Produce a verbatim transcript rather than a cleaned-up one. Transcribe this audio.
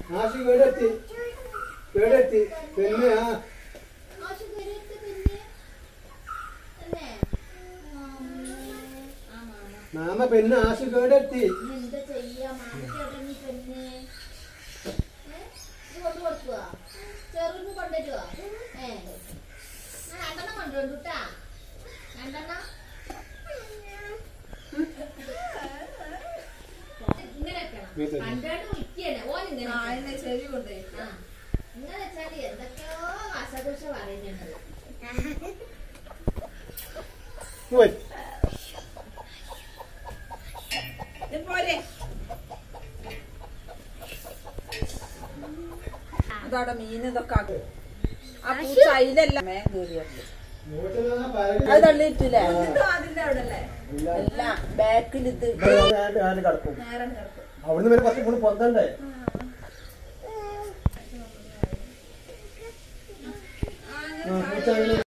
ആശി കേടെത്തി കേടെത്തി പിന്നെ ആ മാമ പെണ്ണ് ആശി കേടെത്തി ചെറുന്ന് കൊണ്ടുവരുവോ ഏ രണ്ടെണ്ണം കൊണ്ടുവരുട്ടാ രണ്ടെണ്ണം ഇങ്ങനെ വെക്കണം കണ്ടോണ്ട് വിളിക്കന്നെ ഓൻ ഇങ്ങനെ ചെവി കൊണ്ടേ ഇങ്ങനെ വെച്ചാല് എന്തൊക്കെയോ വാസദോഷ പറയുന്നുണ്ട് പോലെ അതവിടെ മീൻ ഇതൊക്കെ ആ പൂച്ച അതിലല്ല മേ കയറിയത് അത് തള്ളിയിട്ടില്ലേ അല്ല ബാക്കിൽ ഇത് അവിടുന്ന് വരെ കുറച്ച് കൂടി പൊന്തണ്ടേ